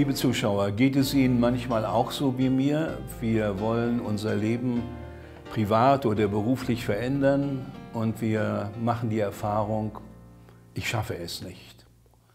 Liebe Zuschauer, geht es Ihnen manchmal auch so wie mir? Wir wollen unser Leben privat oder beruflich verändern und wir machen die Erfahrung, ich schaffe es nicht.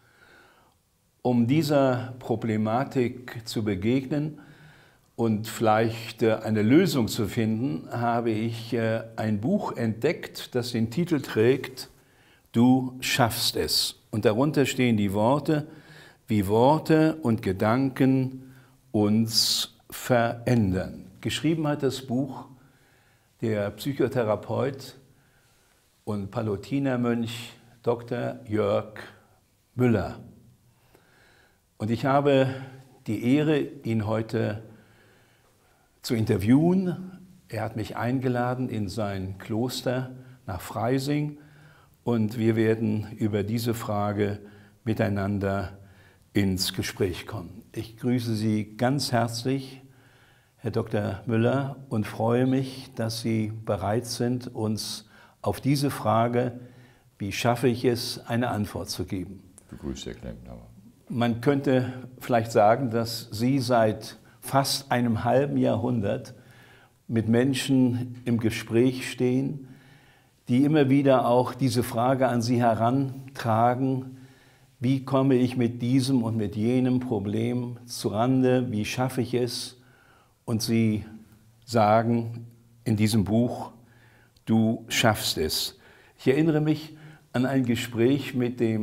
Um dieser Problematik zu begegnen und vielleicht eine Lösung zu finden, habe ich ein Buch entdeckt, das den Titel trägt, Du schaffst es. Und darunter stehen die Worte, wie Worte und Gedanken uns verändern. Geschrieben hat das Buch der Psychotherapeut und Palutinermönch Dr. Jörg Müller. Und ich habe die Ehre, ihn heute zu interviewen. Er hat mich eingeladen in sein Kloster nach Freising und wir werden über diese Frage miteinander ins Gespräch kommen. Ich grüße Sie ganz herzlich, Herr Dr. Müller, und freue mich, dass Sie bereit sind, uns auf diese Frage, wie schaffe ich es, eine Antwort zu geben. Begrüße, Herr Klempner. Man könnte vielleicht sagen, dass Sie seit fast einem halben Jahrhundert mit Menschen im Gespräch stehen, die immer wieder auch diese Frage an Sie herantragen, wie komme ich mit diesem und mit jenem Problem zurande, wie schaffe ich es? Und Sie sagen in diesem Buch, du schaffst es. Ich erinnere mich an ein Gespräch mit dem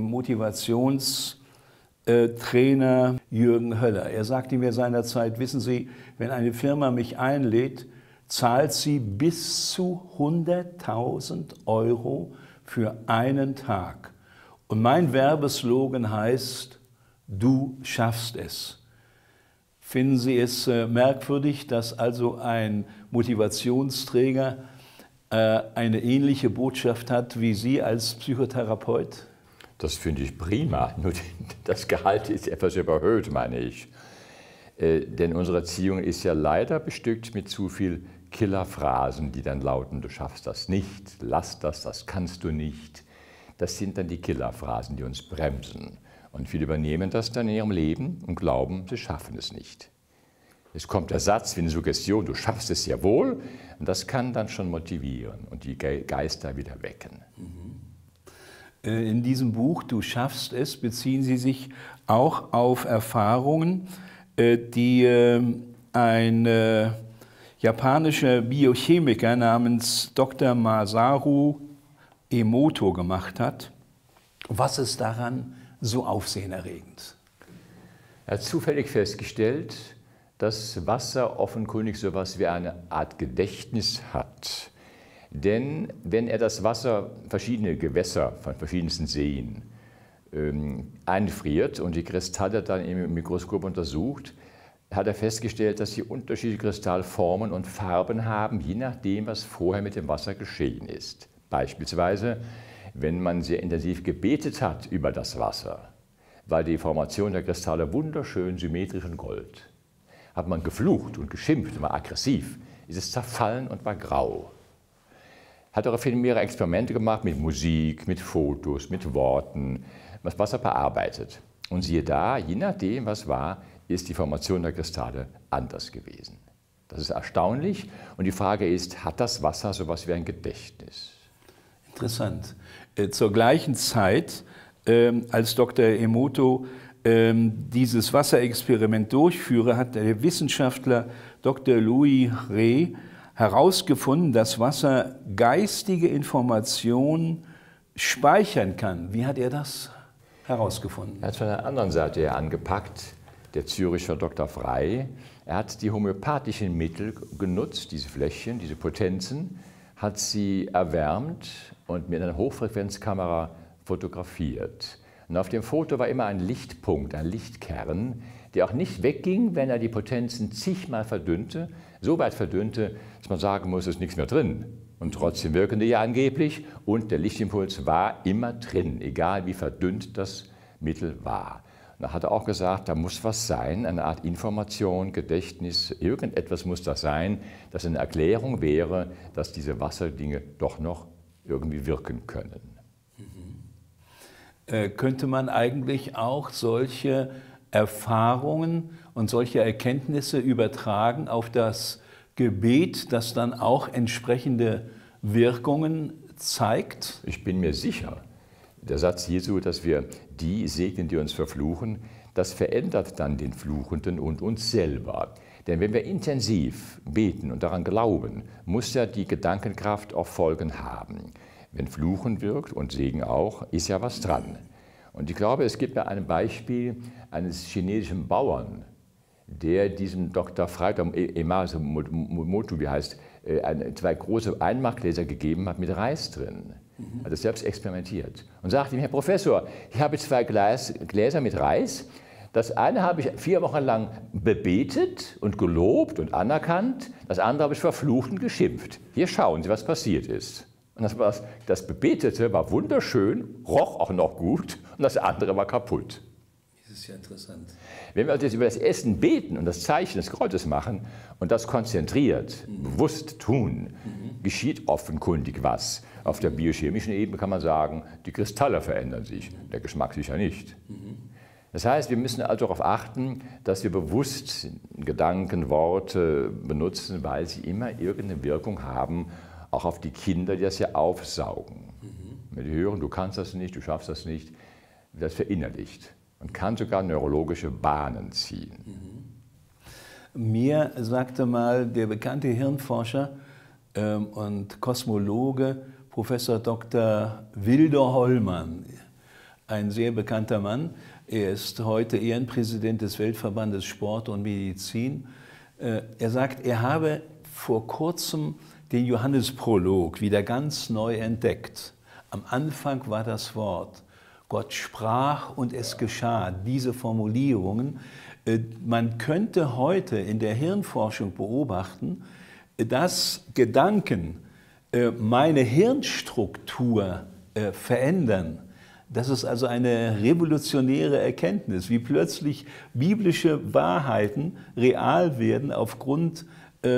Motivationstrainer Jürgen Höller. Er sagte mir seinerzeit, wissen Sie, wenn eine Firma mich einlädt, zahlt sie bis zu 100.000 € für einen Tag. Und mein Werbeslogan heißt, du schaffst es. Finden Sie es merkwürdig, dass also ein Motivationsträger eine ähnliche Botschaft hat wie Sie als Psychotherapeut? Das finde ich prima, nur das Gehalt ist etwas überhöht, meine ich. Denn unsere Erziehung ist ja leider bestückt mit zu viel Killerphrasen, die dann lauten, du schaffst das nicht, lass das, das kannst du nicht. Das sind dann die Killerphrasen, die uns bremsen. Und viele übernehmen das dann in ihrem Leben und glauben, sie schaffen es nicht. Es kommt der Satz wie eine Suggestion, du schaffst es ja wohl, und das kann dann schon motivieren und die Geister wieder wecken. In diesem Buch, Du schaffst es, beziehen Sie sich auch auf Erfahrungen, die ein japanischer Biochemiker namens Dr. Masaru Emoto gemacht hat. Was ist daran so aufsehenerregend? Er hat zufällig festgestellt, dass Wasser offenkundig so etwas wie eine Art Gedächtnis hat. Denn wenn er das Wasser, verschiedene Gewässer von verschiedensten Seen, einfriert und die Kristalle dann im Mikroskop untersucht, hat er festgestellt, dass sie unterschiedliche Kristallformen und Farben haben, je nachdem, was vorher mit dem Wasser geschehen ist. Beispielsweise, wenn man sehr intensiv gebetet hat über das Wasser, war die Formation der Kristalle wunderschön symmetrisch und gold. Hat man geflucht und geschimpft und war aggressiv, ist es zerfallen und war grau. Hat daraufhin mehrere Experimente gemacht mit Musik, mit Fotos, mit Worten, das Wasser bearbeitet. Und siehe da, je nachdem, was war, ist die Formation der Kristalle anders gewesen. Das ist erstaunlich und die Frage ist, hat das Wasser so etwas wie ein Gedächtnis? Interessant. Zur gleichen Zeit, als Dr. Emoto dieses Wasserexperiment durchführe, hat der Wissenschaftler Dr. Louis Rey herausgefunden, dass Wasser geistige Informationen speichern kann. Wie hat er das herausgefunden? Er hat von der anderen Seite her angepackt, der Züricher Dr. Frey. Er hat die homöopathischen Mittel genutzt, diese Fläschchen, diese Potenzen, hat sie erwärmt und mit einer Hochfrequenzkamera fotografiert. Und auf dem Foto war immer ein Lichtpunkt, ein Lichtkern, der auch nicht wegging, wenn er die Potenzen zigmal verdünnte, so weit verdünnte, dass man sagen muss, es ist nichts mehr drin. Und trotzdem wirken die ja angeblich und der Lichtimpuls war immer drin, egal wie verdünnt das Mittel war. Und da hat er auch gesagt, da muss was sein, eine Art Information, Gedächtnis, irgendetwas muss das sein, das eine Erklärung wäre, dass diese Wasserdinge doch noch irgendwie wirken können. Könnte man eigentlich auch solche Erfahrungen und solche Erkenntnisse übertragen auf das Gebet, das dann auch entsprechende Wirkungen zeigt? Ich bin mir sicher, der Satz Jesu, dass wir die segnen, die uns verfluchen, das verändert dann den Fluchenden und uns selber. Denn wenn wir intensiv beten und daran glauben, muss ja die Gedankenkraft auch Folgen haben. Wenn Fluchen wirkt und Segen auch, ist ja was dran. Und ich glaube, es gibt ja ein Beispiel eines chinesischen Bauern, der diesem Dr. Freitag, Emasu Motu, wie heißt, 2 große Einmachgläser gegeben hat mit Reis drin. Hat es selbst experimentiert und sagte ihm: Herr Professor, ich habe 2 Gläser mit Reis. Das eine habe ich 4 Wochen lang bebetet und gelobt und anerkannt. Das andere habe ich verflucht und geschimpft. Hier schauen Sie, was passiert ist. Und das Bebetete war wunderschön, roch auch noch gut, und das andere war kaputt. Das ist ja interessant. Wenn wir uns jetzt über das Essen beten und das Zeichen des Kreuzes machen und das konzentriert, bewusst tun, geschieht offenkundig was. Auf der biochemischen Ebene kann man sagen, die Kristalle verändern sich, der Geschmack sicher nicht. Das heißt, wir müssen also darauf achten, dass wir bewusst Gedanken, Worte benutzen, weil sie immer irgendeine Wirkung haben, auch auf die Kinder, die das ja aufsaugen. Wenn die hören, du kannst das nicht, du schaffst das nicht, wird das verinnerlicht und kann sogar neurologische Bahnen ziehen. Mir sagte mal der bekannte Hirnforscher und Kosmologe Professor Dr. Wilder Hollmann, ein sehr bekannter Mann. Er ist heute Ehrenpräsident des Weltverbandes Sport und Medizin. Er sagt, er habe vor kurzem den Johannesprolog wieder ganz neu entdeckt. Am Anfang war das Wort: Gott sprach und es geschah. Diese Formulierungen. Man könnte heute in der Hirnforschung beobachten, dass Gedanken meine Hirnstruktur verändern. Das ist also eine revolutionäre Erkenntnis, wie plötzlich biblische Wahrheiten real werden aufgrund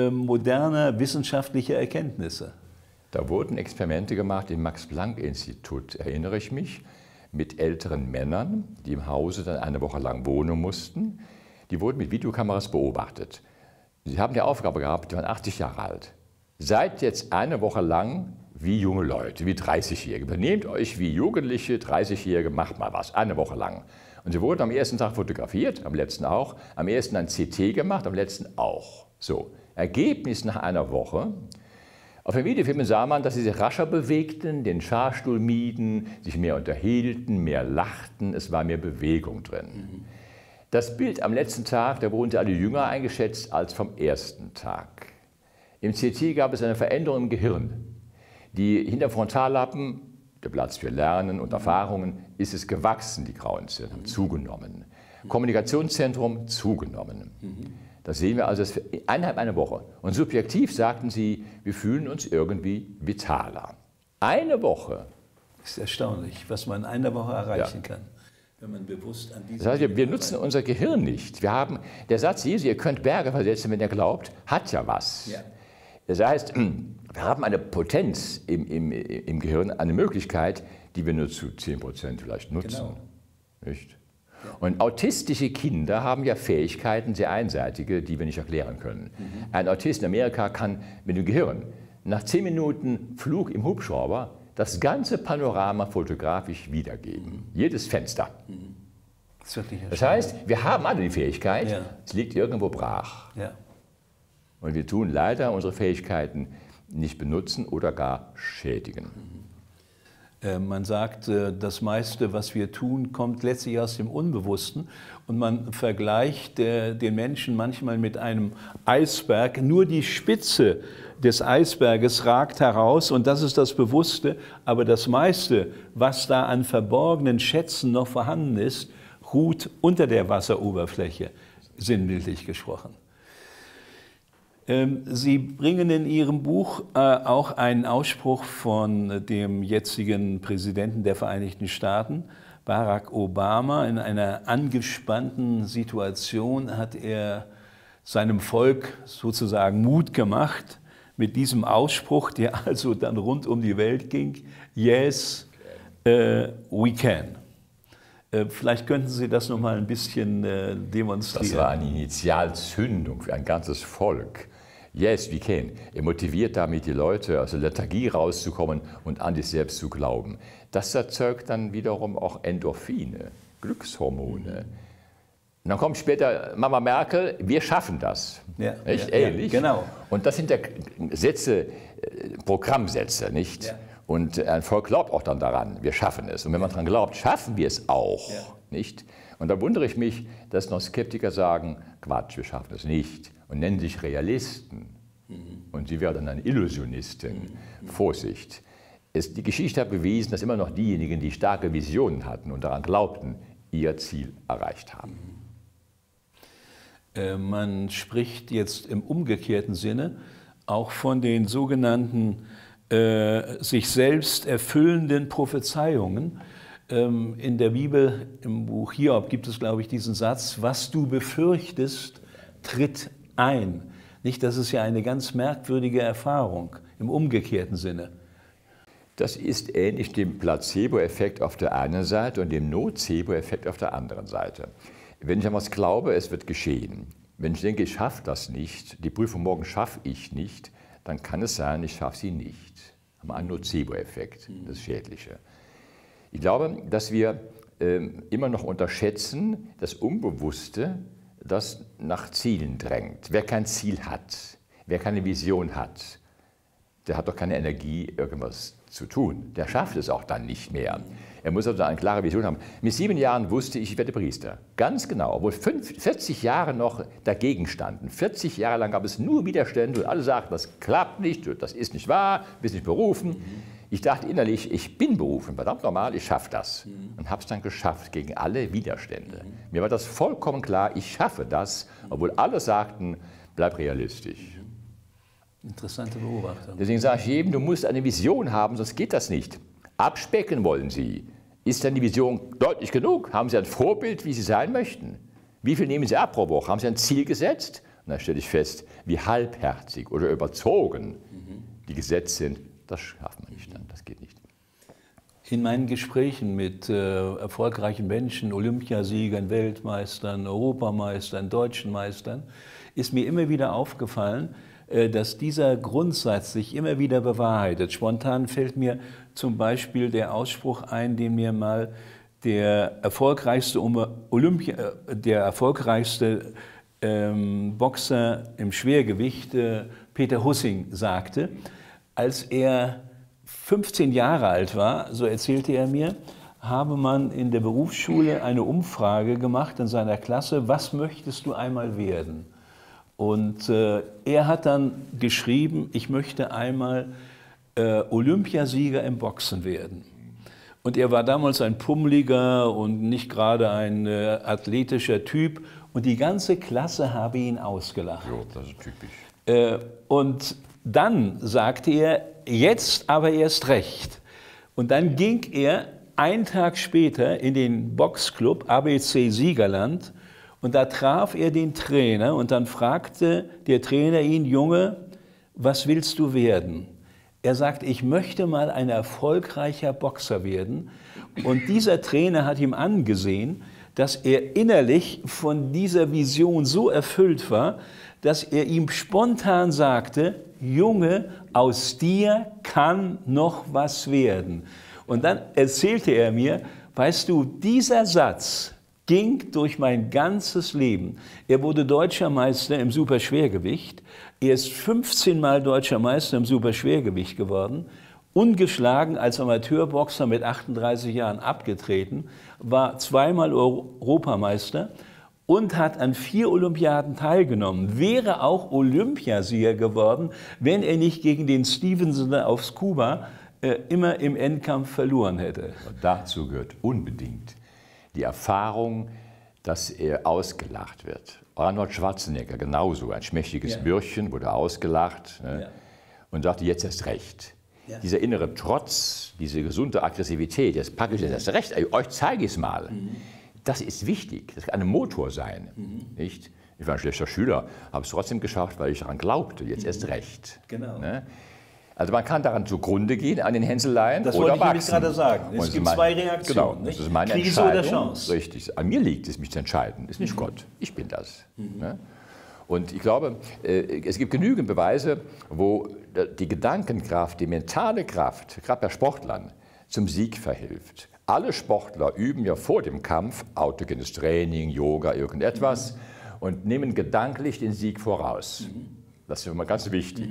moderner wissenschaftlicher Erkenntnisse. Da wurden Experimente gemacht im Max-Planck-Institut, erinnere ich mich, mit älteren Männern, die im Hause dann eine Woche lang wohnen mussten. Die wurden mit Videokameras beobachtet. Sie haben die Aufgabe gehabt, die waren 80 Jahre alt. Seid jetzt eine Woche lang wie junge Leute, wie 30-Jährige. Benehmt euch wie Jugendliche, 30-Jährige, macht mal was, eine Woche lang. Und sie wurden am ersten Tag fotografiert, am letzten auch, am ersten ein CT gemacht, am letzten auch. So, Ergebnis nach einer Woche: Auf den Videofilmen sah man, dass sie sich rascher bewegten, den Scharstuhl mieden, sich mehr unterhielten, mehr lachten, es war mehr Bewegung drin. Das Bild am letzten Tag, da wurden sie alle jünger eingeschätzt als vom ersten Tag. Im CT gab es eine Veränderung im Gehirn. Die hinter Frontallappen, der Platz für Lernen und Erfahrungen, ist es gewachsen, die grauen Zellen haben zugenommen. Kommunikationszentrum zugenommen. Das sehen wir also innerhalb einer Woche. Und subjektiv sagten sie, wir fühlen uns irgendwie vitaler. Eine Woche. Das ist erstaunlich, was man in einer Woche erreichen kann, wenn man bewusst an diese... Das heißt, wir nutzen unser Gehirn nicht. Wir haben, der Satz Jesu, ihr könnt Berge versetzen, wenn ihr glaubt, hat ja was. Ja. Das heißt, wir haben eine Potenz im Gehirn, eine Möglichkeit, die wir nur zu 10% vielleicht nutzen. Genau. Nicht? Ja. Und autistische Kinder haben ja Fähigkeiten, sehr einseitige, die wir nicht erklären können. Ein Autist in Amerika kann mit dem Gehirn nach 10 Minuten Flug im Hubschrauber das ganze Panorama fotografisch wiedergeben. Jedes Fenster. Das heißt, wir haben alle die Fähigkeit, es liegt irgendwo brach. Ja. Und wir tun leider unsere Fähigkeiten nicht benutzen oder gar schädigen. Man sagt, das meiste, was wir tun, kommt letztlich aus dem Unbewussten. Und man vergleicht den Menschen manchmal mit einem Eisberg. Nur die Spitze des Eisberges ragt heraus und das ist das Bewusste. Aber das meiste, was da an verborgenen Schätzen noch vorhanden ist, ruht unter der Wasseroberfläche, sinnbildlich gesprochen. Sie bringen in Ihrem Buch auch einen Ausspruch von dem jetzigen Präsidenten der Vereinigten Staaten, Barack Obama. In einer angespannten Situation hat er seinem Volk sozusagen Mut gemacht mit diesem Ausspruch, der also dann rund um die Welt ging: Yes, we can. Vielleicht könnten Sie das noch mal ein bisschen demonstrieren. Das war eine Initialzündung für ein ganzes Volk. Yes, we can. Er motiviert damit die Leute, aus der Lethargie rauszukommen und an sich selbst zu glauben. Das erzeugt dann wiederum auch Endorphine, Glückshormone. Und dann kommt später Mama Merkel, wir schaffen das. Ja, nicht? Ja, Ähnlich. genau. Und das sind ja Sätze, Programmsätze, nicht? Ja. Und ein Volk glaubt auch dann daran, wir schaffen es. Und wenn man daran glaubt, schaffen wir es auch. Ja. Nicht? Und da wundere ich mich, dass noch Skeptiker sagen, Quatsch, wir schaffen es nicht. Und nennen sich Realisten. Und sie werden dann Illusionisten. Vorsicht. Die Geschichte hat bewiesen, dass immer noch diejenigen, die starke Visionen hatten und daran glaubten, ihr Ziel erreicht haben. Man spricht jetzt im umgekehrten Sinne auch von den sogenannten sich selbst erfüllenden Prophezeiungen. In der Bibel, im Buch Hiob, gibt es, glaube ich, diesen Satz, was du befürchtest, tritt ein. Nicht, das ist ja eine ganz merkwürdige Erfahrung im umgekehrten Sinne. Das ist ähnlich dem Placebo-Effekt auf der einen Seite und dem Nocebo-Effekt auf der anderen Seite. Wenn ich an was glaube, es wird geschehen. Wenn ich denke, ich schaffe das nicht, die Prüfung morgen schaffe ich nicht, dann kann es sein, ich schaffe sie nicht. Haben wir einen Nocebo-Effekt, das Schädliche. Ich glaube, dass wir immer noch unterschätzen, das Unbewusste, das nach Zielen drängt. Wer kein Ziel hat, wer keine Vision hat, der hat doch keine Energie, irgendwas zu tun. Der schafft es auch dann nicht mehr. Er muss also eine klare Vision haben. Mit 7 Jahren wusste ich, ich werde Priester. Ganz genau, obwohl 40 Jahre noch dagegen standen. 40 Jahre lang gab es nur Widerstände und alle sagten, das klappt nicht, das ist nicht wahr, du bist nicht berufen. Ich dachte innerlich, ich bin berufen, verdammt normal, ich schaffe das. Und habe es dann geschafft, gegen alle Widerstände. Mir war das vollkommen klar, ich schaffe das, obwohl alle sagten, bleib realistisch. Interessante Beobachtung. Deswegen sage ich jedem, du musst eine Vision haben, sonst geht das nicht. Abspecken wollen Sie. Ist dann die Vision deutlich genug? Haben Sie ein Vorbild, wie Sie sein möchten? Wie viel nehmen Sie ab pro Woche? Haben Sie ein Ziel gesetzt? Und dann stelle ich fest, wie halbherzig oder überzogen die gesetzt sind. Das schafft man nicht, das geht nicht. In meinen Gesprächen mit erfolgreichen Menschen, Olympiasiegern, Weltmeistern, Europameistern, deutschen Meistern, ist mir immer wieder aufgefallen, dass dieser Grundsatz sich immer wieder bewahrheitet. Spontan fällt mir zum Beispiel der Ausspruch ein, den mir mal der erfolgreichste Boxer im Schwergewicht, Peter Hussing, sagte. Als er 15 Jahre alt war, so erzählte er mir, habe man in der Berufsschule eine Umfrage gemacht in seiner Klasse, was möchtest du einmal werden? Und er hat dann geschrieben, ich möchte einmal Olympiasieger im Boxen werden. Und er war damals ein pummeliger und nicht gerade ein athletischer Typ. Und die ganze Klasse habe ihn ausgelacht. Jo, das ist typisch. Und dann sagte er, jetzt aber erst recht. Und dann ging er einen Tag später in den Boxclub ABC Siegerland. Und da traf er den Trainer und dann fragte der Trainer ihn, Junge, was willst du werden? Er sagt, ich möchte mal ein erfolgreicher Boxer werden. Und dieser Trainer hat ihm angesehen, dass er innerlich von dieser Vision so erfüllt war, dass er ihm spontan sagte, Junge, aus dir kann noch was werden. Und dann erzählte er mir, weißt du, dieser Satz ging durch mein ganzes Leben. Er wurde Deutscher Meister im Superschwergewicht. Er ist 15 Mal Deutscher Meister im Superschwergewicht geworden. Ungeschlagen als Amateurboxer mit 38 Jahren abgetreten, war 2-mal Europameister und hat an 4 Olympiaden teilgenommen. Wäre auch Olympiasieger geworden, wenn er nicht gegen den Stevenson auf Scuba immer im Endkampf verloren hätte. Und dazu gehört unbedingt die Erfahrung, dass er ausgelacht wird. Arnold Schwarzenegger genauso, ein schmächtiges Bürschchen, wurde ausgelacht und sagte, jetzt erst recht. Ja. Dieser innere Trotz, diese gesunde Aggressivität, jetzt packe ich das recht, euch zeige ich es mal. Das ist wichtig, das kann ein Motor sein. Nicht? Ich war ein schlechter Schüler, habe es trotzdem geschafft, weil ich daran glaubte, jetzt erst recht. Genau. Ne? Also man kann daran zugrunde gehen, an den Hänseleien das oder wollte ich wachsen. nämlich gerade sagen. Es gibt zwei Reaktionen. Genau, das ist meine Krise Entscheidung. oder Chance. Richtig, an mir liegt es, mich zu entscheiden. Ist nicht Gott, ich bin das. Ne? Und ich glaube, es gibt genügend Beweise, wo die Gedankenkraft, die mentale Kraft, gerade bei Sportlern, zum Sieg verhilft. Alle Sportler üben ja vor dem Kampf autogenes Training, Yoga, irgendetwas und nehmen gedanklich den Sieg voraus. Das ist immer ganz wichtig.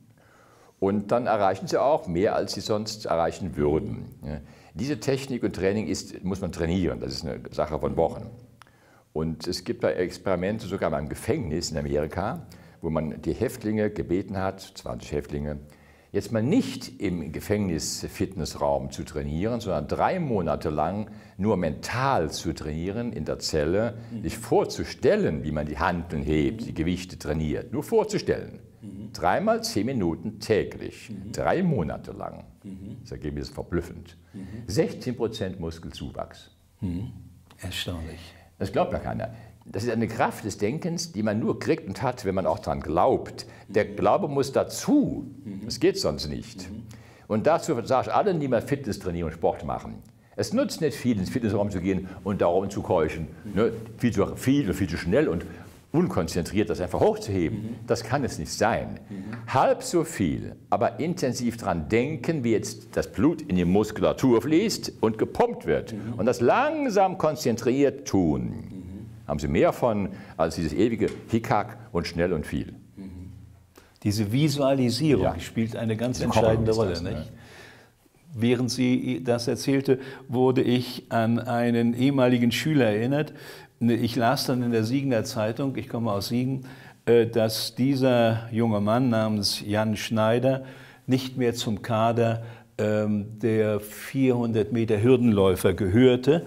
Und dann erreichen sie auch mehr, als sie sonst erreichen würden. Diese Technik und Training muss man trainieren, das ist eine Sache von Wochen. Und es gibt da Experimente, sogar mal im Gefängnis in Amerika, wo man die Häftlinge gebeten hat, 20 Häftlinge, jetzt mal nicht im Gefängnis-Fitnessraum zu trainieren, sondern 3 Monate lang nur mental zu trainieren in der Zelle, sich vorzustellen, wie man die Hanteln hebt, die Gewichte trainiert, nur vorzustellen. 3 mal 10 Minuten täglich, 3 Monate lang. Das Ergebnis ist verblüffend. 16% Muskelzuwachs. Erstaunlich. Das glaubt ja keiner. Das ist eine Kraft des Denkens, die man nur kriegt und hat, wenn man auch daran glaubt. Der Glaube muss dazu. Das geht sonst nicht. Und dazu sage ich allen, die mal Fitness trainieren und Sport machen. Es nutzt nicht viel, ins Fitnessraum zu gehen und da rumzukeuchen. Ne? Viel zu schnell und unkonzentriert das einfach hochzuheben. Das kann es nicht sein. Halb so viel, aber intensiv daran denken, wie jetzt das Blut in die Muskulatur fließt und gepumpt wird. Und das langsam konzentriert tun. Haben Sie mehr von als dieses ewige Hickhack und schnell und viel. Diese Visualisierung spielt eine ganz entscheidende Rolle. Nicht? Während sie das erzählte, wurde ich an einen ehemaligen Schüler erinnert. Ich las dann in der Siegener Zeitung, ich komme aus Siegen, dass dieser junge Mann namens Jan Schneider nicht mehr zum Kader der 400 Meter Hürdenläufer gehörte.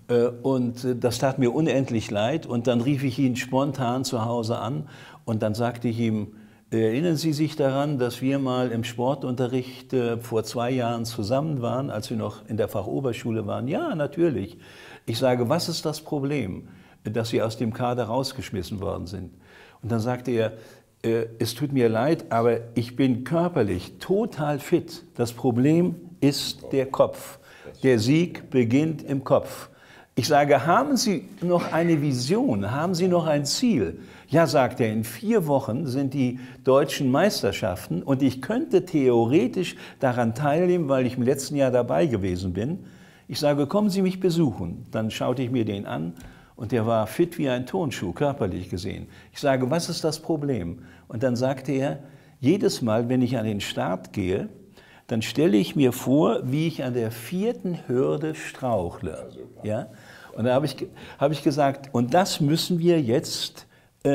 Und das tat mir unendlich leid. Und dann rief ich ihn spontan zu Hause an und dann sagte ich ihm, erinnern Sie sich daran, dass wir mal im Sportunterricht vor 2 Jahren zusammen waren, als wir noch in der Fachoberschule waren? Ja, natürlich. Ich sage, was ist das Problem, dass Sie aus dem Kader rausgeschmissen worden sind? Und dann sagte er, es tut mir leid, aber ich bin körperlich total fit. Das Problem ist der Kopf. Der Sieg beginnt im Kopf. Ich sage, haben Sie noch eine Vision? Haben Sie noch ein Ziel? Ja, sagt er, in 4 Wochen sind die deutschen Meisterschaften und ich könnte theoretisch daran teilnehmen, weil ich im letzten Jahr dabei gewesen bin. Ich sage, kommen Sie mich besuchen. Dann schaute ich mir den an und der war fit wie ein Turnschuh, körperlich gesehen. Ich sage, was ist das Problem? Und dann sagte er, jedes Mal, wenn ich an den Start gehe, dann stelle ich mir vor, wie ich an der 4. Hürde strauchle. Ja? Und da habe ich gesagt, und das müssen wir jetzt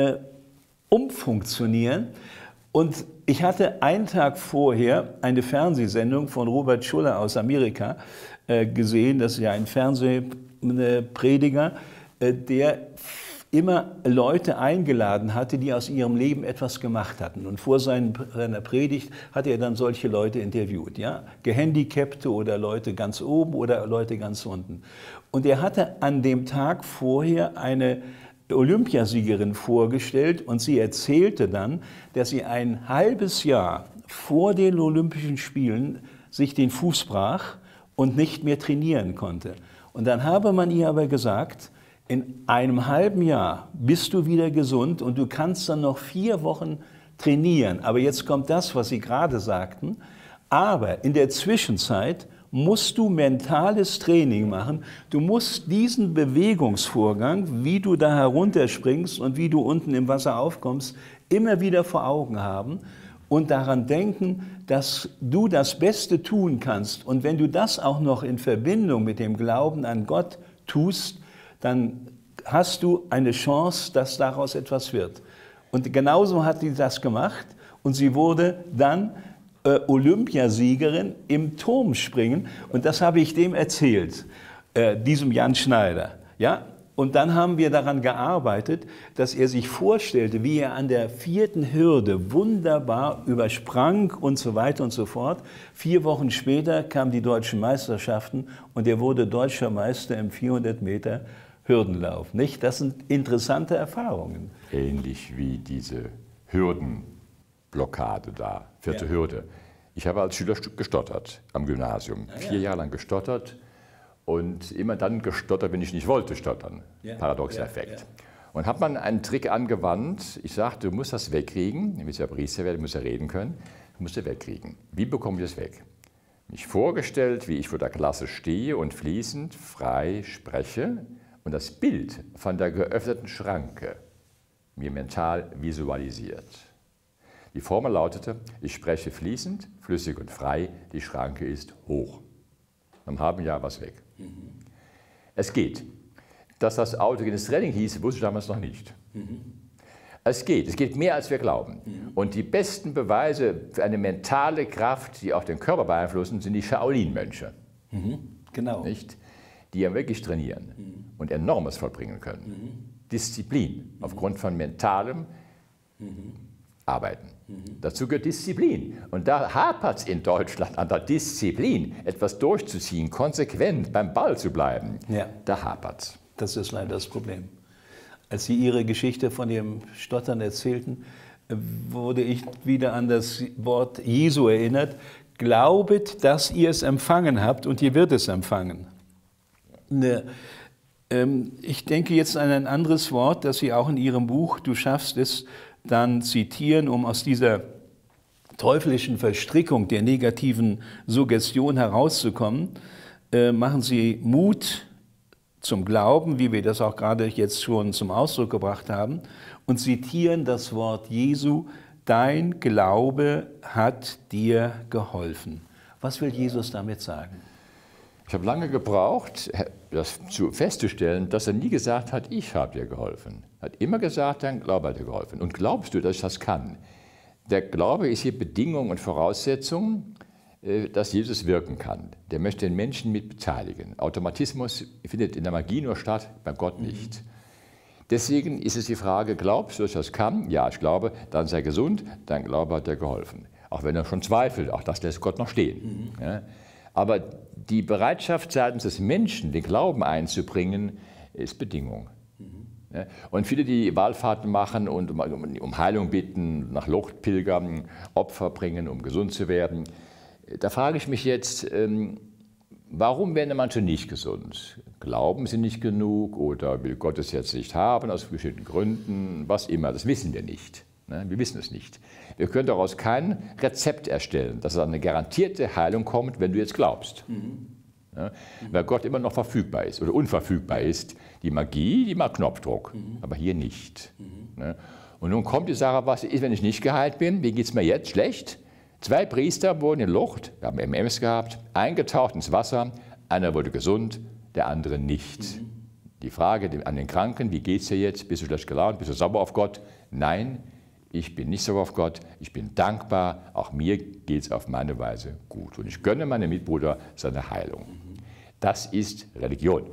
umfunktionieren. Und ich hatte einen Tag vorher eine Fernsehsendung von Robert Schuller aus Amerika gesehen. Das ist ja ein Fernsehprediger, der immer Leute eingeladen hatte, die aus ihrem Leben etwas gemacht hatten. Und vor seiner Predigt hat er dann solche Leute interviewt, ja? Gehandicapte oder Leute ganz oben oder Leute ganz unten. Und er hatte an dem Tag vorher eine Olympiasiegerin vorgestellt und sie erzählte dann, dass sie ein halbes Jahr vor den Olympischen Spielen sich den Fuß brach und nicht mehr trainieren konnte. Und dann habe man ihr aber gesagt, in einem halben Jahr bist du wieder gesund und du kannst dann noch 4 Wochen trainieren. Aber jetzt kommt das, was Sie gerade sagten. Aber in der Zwischenzeit musst du mentales Training machen. Du musst diesen Bewegungsvorgang, wie du da herunterspringst und wie du unten im Wasser aufkommst, immer wieder vor Augen haben und daran denken, dass du das Beste tun kannst. Und wenn du das auch noch in Verbindung mit dem Glauben an Gott tust, dann hast du eine Chance, dass daraus etwas wird. Und genauso hat sie das gemacht und sie wurde dann Olympiasiegerin im Turmspringen und das habe ich dem erzählt, diesem Jan Schneider. Ja? Und dann haben wir daran gearbeitet, dass er sich vorstellte, wie er an der 4. Hürde wunderbar übersprang und so weiter und so fort. 4 Wochen später kamen die deutschen Meisterschaften und er wurde deutscher Meister im 400 Meter Hürdenlauf. Nicht? Das sind interessante Erfahrungen. Ähnlich wie diese Hürdenblockade da, 4. Hürde. Ich habe als Schüler gestottert am Gymnasium, 4 Jahre lang gestottert und immer dann gestottert, wenn ich nicht wollte stottern. Paradoxer Effekt. Und habe man einen Trick angewandt. Ich sagte, du musst das wegkriegen. Du willst ja Priester werden, du musst ja reden können. Du musst es wegkriegen. Wie bekomme ich das weg? Mich vorgestellt, wie ich vor der Klasse stehe und fließend frei spreche und das Bild von der geöffneten Schranke mir mental visualisiert. Die Formel lautete, ich spreche fließend, flüssig und frei, die Schranke ist hoch. Nach einem halben Jahr war es weg. Es geht. Dass das autogenes Training hieß, wusste ich damals noch nicht. Es geht mehr als wir glauben. Und die besten Beweise für eine mentale Kraft, die auch den Körper beeinflussen, sind die Shaolin-Mönche. Genau. Nicht? Die ja wirklich trainieren und Enormes vollbringen können. Disziplin aufgrund von mentalem Arbeiten. Dazu gehört Disziplin. Und da hapert es in Deutschland an der Disziplin, etwas durchzuziehen, konsequent beim Ball zu bleiben. Ja. Da hapert es. Das ist leider das Problem. Als Sie Ihre Geschichte von dem Stottern erzählten, wurde ich wieder an das Wort Jesu erinnert. Glaubet, dass ihr es empfangen habt und ihr werdet es empfangen. Ich denke jetzt an ein anderes Wort, das Sie auch in Ihrem Buch Du schaffst es dann zitieren, um aus dieser teuflischen Verstrickung der negativen Suggestion herauszukommen. Machen Sie Mut zum Glauben, wie wir das auch gerade jetzt schon zum Ausdruck gebracht haben, und zitieren das Wort Jesu, dein Glaube hat dir geholfen. Was will Jesus damit sagen? Ich habe lange gebraucht, das festzustellen, dass er nie gesagt hat, ich habe dir geholfen. Er hat immer gesagt, dein Glaube hat dir geholfen. Und glaubst du, dass ich das kann? Der Glaube ist hier Bedingung und Voraussetzung, dass Jesus wirken kann. Der möchte den Menschen mit beteiligen. Automatismus findet in der Magie nur statt, bei Gott nicht. Deswegen ist es die Frage, glaubst du, dass ich das kann? Ja, ich glaube, dann sei gesund, dein Glaube hat dir geholfen. Auch wenn er schon zweifelt, auch das lässt Gott noch stehen. Ja? Aber die Bereitschaft seitens des Menschen, den Glauben einzubringen, ist Bedingung. Ja? Und viele, die Wallfahrten machen und um Heilung bitten, nach Lucht pilgern, Opfer bringen, um gesund zu werden, da frage ich mich jetzt, warum werden manche nicht gesund? Glauben sie nicht genug oder will Gott es jetzt nicht haben, aus bestimmten Gründen, was immer, das wissen wir nicht. Wir wissen es nicht. Wir können daraus kein Rezept erstellen, dass es eine garantierte Heilung kommt, wenn du jetzt glaubst. Weil Gott immer noch verfügbar ist oder unverfügbar ist. Die Magie, die macht Knopfdruck, aber hier nicht. Und nun kommt die Sache, was ist, wenn ich nicht geheilt bin? Wie geht es mir jetzt? Schlecht? 2 Priester wurden in Lucht, wir haben MS gehabt, eingetaucht ins Wasser. Einer wurde gesund, der andere nicht. Die Frage an den Kranken, wie geht es dir jetzt? Bist du schlecht gelaunt? Bist du sauer auf Gott? Nein, ich bin nicht sauer auf Gott. Ich bin dankbar. Auch mir geht es auf meine Weise gut. Und ich gönne meinem Mitbruder seine Heilung. Das ist Religion.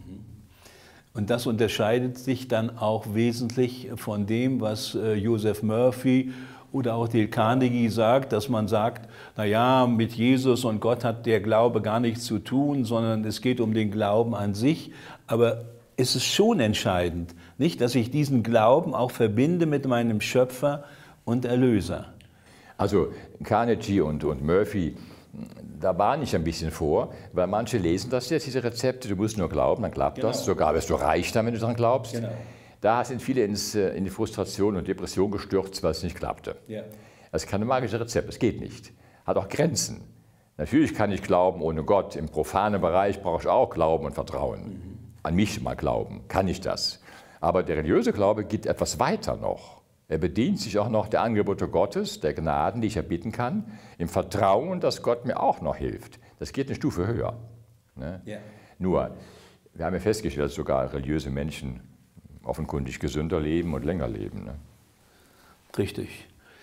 Und das unterscheidet sich dann auch wesentlich von dem, was Joseph Murphy oder auch Dale Carnegie sagt, dass man sagt, naja, mit Jesus und Gott hat der Glaube gar nichts zu tun, sondern es geht um den Glauben an sich. Aber es ist schon entscheidend, nicht, dass ich diesen Glauben auch verbinde mit meinem Schöpfer und Erlöser. Also Carnegie und Murphy, da warne ich ein bisschen vor, weil manche lesen das jetzt, diese Rezepte, du musst nur glauben, dann klappt das. Sogar wirst du reich dann, wenn du daran glaubst. Genau. Da sind viele in die Frustration und Depression gestürzt, weil es nicht klappte. Ja. Das ist kein magisches Rezept, es geht nicht. Hat auch Grenzen. Natürlich kann ich glauben ohne Gott. Im profanen Bereich brauche ich auch Glauben und Vertrauen. An mich mal glauben, kann ich das. Aber der religiöse Glaube geht etwas weiter noch. Er bedient sich auch noch der Angebote Gottes, der Gnaden, die ich erbitten kann, im Vertrauen, dass Gott mir auch noch hilft. Das geht eine Stufe höher. Ne? Ja. Nur, wir haben ja festgestellt, dass sogar religiöse Menschen offenkundig gesünder leben und länger leben. Ne? Richtig.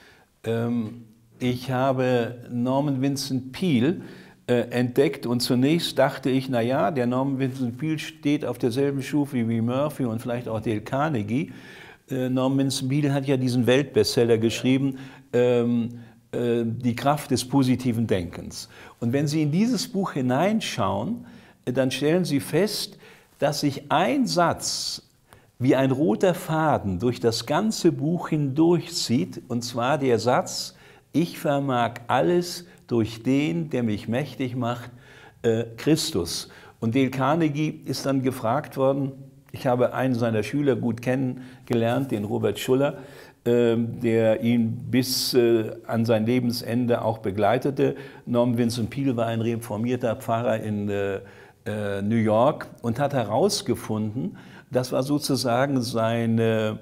Ich habe Norman Vincent Peale entdeckt und zunächst dachte ich, naja, der Norman Vincent Peale steht auf derselben Stufe wie Murphy und vielleicht auch Dale Carnegie. Norman Vincent Peale hat ja diesen Weltbestseller geschrieben, Die Kraft des positiven Denkens. Und wenn Sie in dieses Buch hineinschauen, dann stellen Sie fest, dass sich ein Satz wie ein roter Faden durch das ganze Buch hindurchzieht, und zwar der Satz, ich vermag alles durch den, der mich mächtig macht, Christus. Und Dale Carnegie ist dann gefragt worden, ich habe einen seiner Schüler gut kennengelernt, den Robert Schuller, der ihn bis an sein Lebensende auch begleitete. Norman Vincent Peale war ein reformierter Pfarrer in New York und hat herausgefunden, das war sozusagen seine,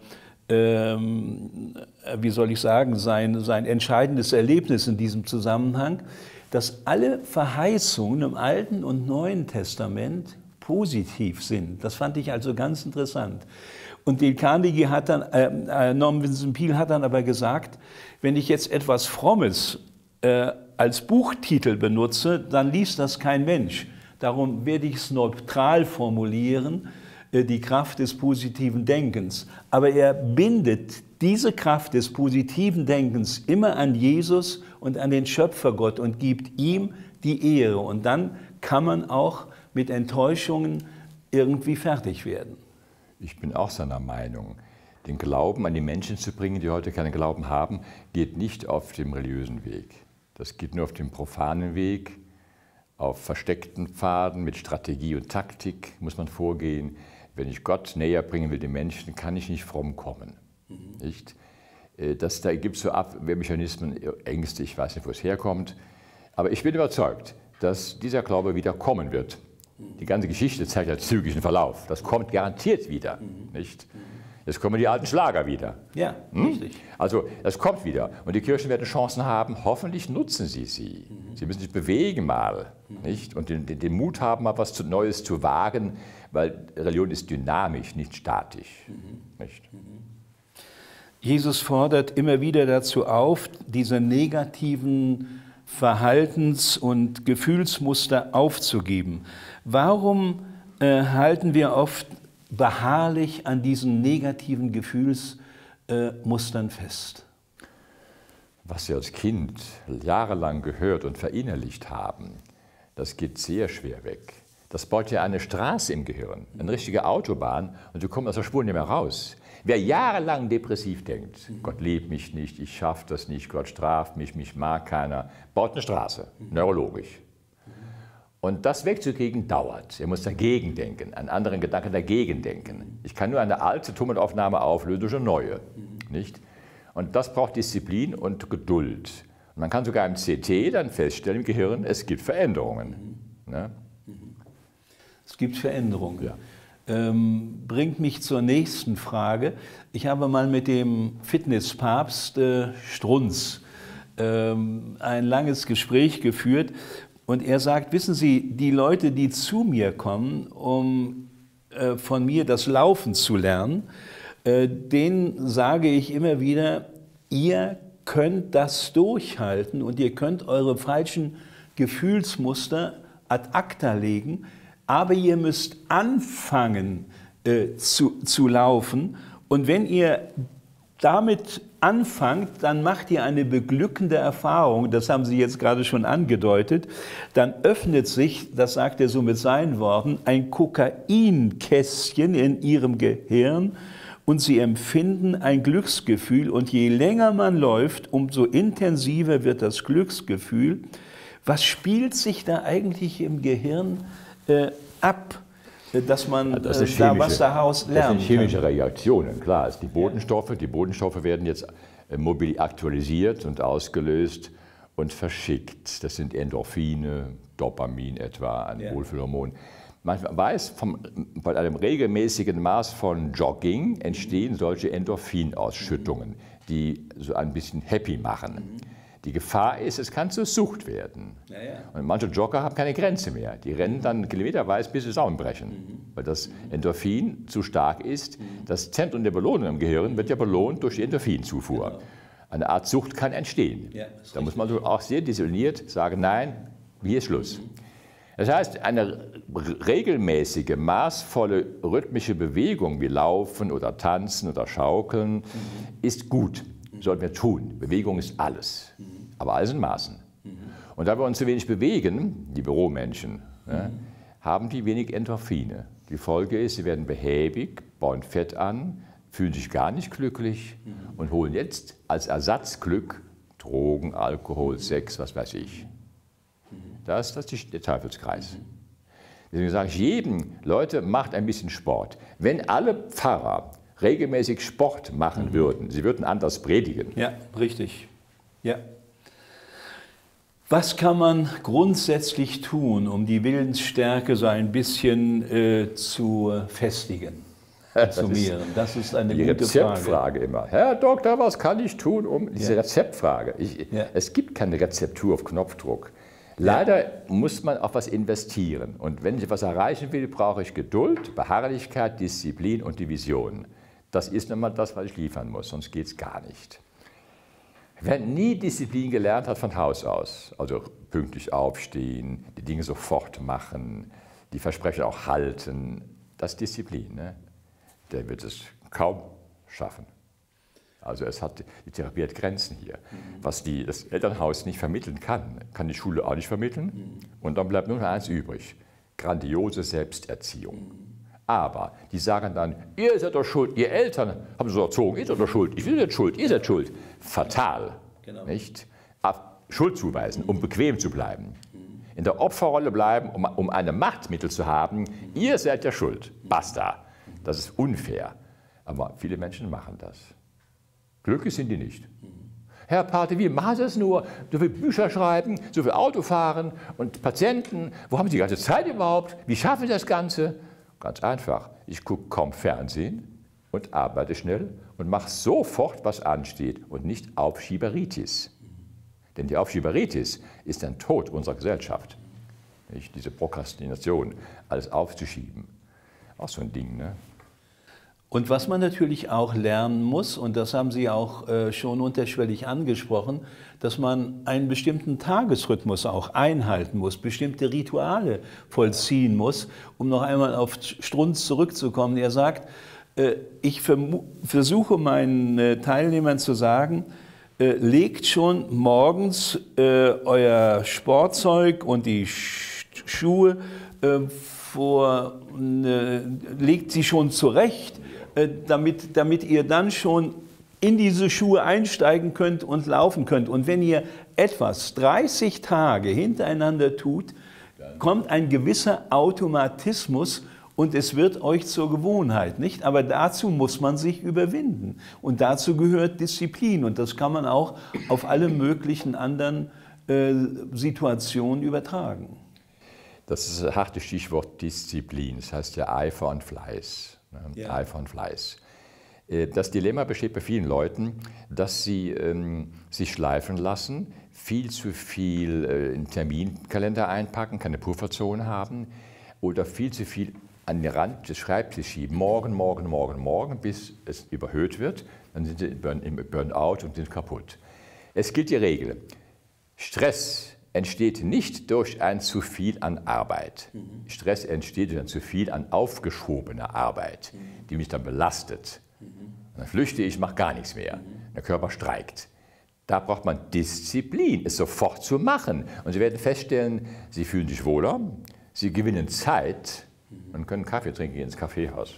wie soll ich sagen, sein entscheidendes Erlebnis in diesem Zusammenhang, dass alle Verheißungen im Alten und Neuen Testament positiv sind. Das fand ich also ganz interessant. Und Dale Carnegie hat dann, Norman Vincent Peale hat dann aber gesagt, wenn ich jetzt etwas Frommes als Buchtitel benutze, dann liest das kein Mensch. Darum werde ich es neutral formulieren, die Kraft des positiven Denkens. Aber er bindet diese Kraft des positiven Denkens immer an Jesus und an den Schöpfergott und gibt ihm die Ehre. Und dann kann man auch mit Enttäuschungen irgendwie fertig werden. Ich bin auch seiner Meinung. Den Glauben an die Menschen zu bringen, die heute keinen Glauben haben, geht nicht auf dem religiösen Weg. Das geht nur auf dem profanen Weg, auf versteckten Pfaden mit Strategie und Taktik muss man vorgehen. Wenn ich Gott näher bringen will, den Menschen, kann ich nicht fromm kommen. Nicht? Da gibt es so Abwehrmechanismen, Ängste, ich weiß nicht, wo es herkommt. Aber ich bin überzeugt, dass dieser Glaube wieder kommen wird. Die ganze Geschichte zeigt einen zügigen Verlauf. Das kommt garantiert wieder. Nicht? Jetzt kommen die alten Schlager wieder. Ja, richtig. Also das kommt wieder. Und die Kirchen werden Chancen haben, hoffentlich nutzen sie sie. Sie müssen sich bewegen mal. Nicht? Und den Mut haben, mal was Neues zu wagen, weil Religion ist dynamisch, nicht statisch. Nicht? Jesus fordert immer wieder dazu auf, diese negativen Verhaltens- und Gefühlsmuster aufzugeben. Warum halten wir oft beharrlich an diesen negativen Gefühlsmustern fest? Was wir als Kind jahrelang gehört und verinnerlicht haben, das geht sehr schwer weg. Das baut ja eine Straße im Gehirn, eine richtige Autobahn, und du kommst aus der Spur nicht mehr raus. Wer jahrelang depressiv denkt, Gott liebt mich nicht, ich schaffe das nicht, Gott straft mich, mich mag keiner, baut eine Straße, neurologisch. Und das wegzukriegen dauert. Er muss dagegen denken, einen anderen Gedanken dagegen denken. Ich kann nur eine alte Tummelaufnahme auflösen durch eine neue. Nicht? Und das braucht Disziplin und Geduld. Und man kann sogar im CT dann feststellen im Gehirn, es gibt Veränderungen. Ne? Es gibt Veränderungen. Ja. Bringt mich zur nächsten Frage. Ich habe mal mit dem Fitnesspapst Strunz ein langes Gespräch geführt. Und er sagt, wissen Sie, die Leute, die zu mir kommen, um von mir das Laufen zu lernen, denen sage ich immer wieder, ihr könnt das durchhalten und ihr könnt eure falschen Gefühlsmuster ad acta legen, aber ihr müsst anfangen zu laufen. Und wenn ihr damit anfangt, dann macht ihr eine beglückende Erfahrung, das haben Sie jetzt gerade schon angedeutet, dann öffnet sich, das sagt er so mit seinen Worten, ein Kokainkästchen in Ihrem Gehirn und Sie empfinden ein Glücksgefühl und je länger man läuft, umso intensiver wird das Glücksgefühl. Was spielt sich da eigentlich im Gehirn ab? Dass man das ist da was daraus lernen Das sind chemische Reaktionen, klar. Die Botenstoffe werden jetzt aktualisiert und ausgelöst und verschickt. Das sind Endorphine, Dopamin etwa, ein Wohlfühlhormon. Man weiß, bei einem regelmäßigen Maß von Jogging entstehen solche Endorphinausschüttungen, die so ein bisschen happy machen. Die Gefahr ist, es kann zur Sucht werden. Ja, ja. Und manche Jogger haben keine Grenze mehr. Die rennen dann kilometerweise, bis sie zusammenbrechen, weil das Endorphin zu stark ist. Das Zentrum der Belohnung im Gehirn wird ja belohnt durch die Endorphinzufuhr. Genau. Eine Art Sucht kann entstehen. Ja, da muss man auch sehr diszipliniert sagen, nein, hier ist Schluss. Das heißt, eine regelmäßige, maßvolle rhythmische Bewegung wie Laufen oder Tanzen oder Schaukeln ist gut. Sollten wir tun. Bewegung ist alles, aber alles in Maßen. Und da wir uns zu wenig bewegen, die Büromenschen, haben die wenig Endorphine. Die Folge ist, sie werden behäbig, bauen Fett an, fühlen sich gar nicht glücklich und holen jetzt als Ersatzglück Drogen, Alkohol, Sex, was weiß ich. Das ist der Teufelskreis. Deswegen sage ich jedem, Leute, macht ein bisschen Sport. Wenn alle Pfarrer regelmäßig Sport machen würden, sie würden anders predigen. Ja, richtig. Ja. Was kann man grundsätzlich tun, um die Willensstärke so ein bisschen zu festigen, zu mehren? Das ist eine gute Frage. Die Rezeptfrage immer. Herr Doktor, was kann ich tun, um diese Rezeptfrage? Es gibt keine Rezeptur auf Knopfdruck. Leider muss man auf was investieren. Und wenn ich etwas erreichen will, brauche ich Geduld, Beharrlichkeit, Disziplin und die Vision. Das ist nun mal das, was ich liefern muss, sonst geht es gar nicht. Wer nie Disziplin gelernt hat von Haus aus, also pünktlich aufstehen, die Dinge sofort machen, die Versprechen auch halten, das ist Disziplin, ne? Der wird es kaum schaffen. Also die Therapie hat Grenzen hier. Was das Elternhaus nicht vermitteln kann, kann die Schule auch nicht vermitteln. Und dann bleibt nur noch eins übrig, grandiose Selbsterziehung. Aber die sagen dann, ihr seid doch schuld, ihr Eltern haben so erzogen, ihr seid doch schuld, ich bin nicht schuld, ihr seid schuld. Fatal, nicht? Schuld zuweisen, um bequem zu bleiben. In der Opferrolle bleiben, um eine Machtmittel zu haben, ihr seid ja schuld, basta. Das ist unfair. Aber viele Menschen machen das. Glücklich sind die nicht. Herr Pate, wie machen Sie das nur? So viele Bücher schreiben, so viel Auto fahren und Patienten. Wo haben Sie die ganze Zeit überhaupt? Wie schaffen Sie das Ganze? Ganz einfach. Ich gucke kaum Fernsehen und arbeite schnell und mache sofort, was ansteht und nicht Aufschieberitis. Denn die Aufschieberitis ist ein Tod unserer Gesellschaft. Nicht? Diese Prokrastination, alles aufzuschieben. Auch so ein Ding, ne? Und was man natürlich auch lernen muss, und das haben Sie auch schon unterschwellig angesprochen, dass man einen bestimmten Tagesrhythmus auch einhalten muss, bestimmte Rituale vollziehen muss, um noch einmal auf Strunz zurückzukommen. Er sagt, ich versuche meinen Teilnehmern zu sagen, legt schon morgens euer Sportzeug und die Schuhe legt sie schon zurecht, damit ihr dann schon in diese Schuhe einsteigen könnt und laufen könnt. Und wenn ihr etwas 30 Tage hintereinander tut, kommt ein gewisser Automatismus und es wird euch zur Gewohnheit, nicht? Aber dazu muss man sich überwinden. Und dazu gehört Disziplin. Und das kann man auch auf alle möglichen anderen Situationen übertragen. Das ist ein hartes Stichwort Disziplin. Das heißt ja Eifer und Fleiß. Ja. Eifer und Fleiß. Das Dilemma besteht bei vielen Leuten, dass sie sich schleifen lassen, viel zu viel in Terminkalender einpacken, keine Pufferzone haben oder viel zu viel an den Rand des Schreibtisches schieben. Morgen, bis es überhöht wird. Dann sind sie im Burnout und sind kaputt. Es gilt die Regel. Stress entsteht nicht durch ein zu viel an Arbeit. Stress entsteht durch ein zu viel an aufgeschobener Arbeit, die mich dann belastet. Dann flüchte ich, mache gar nichts mehr. Der Körper streikt. Da braucht man Disziplin, es sofort zu machen. Und Sie werden feststellen, Sie fühlen sich wohler, Sie gewinnen Zeit und können Kaffee trinken ins Kaffeehaus.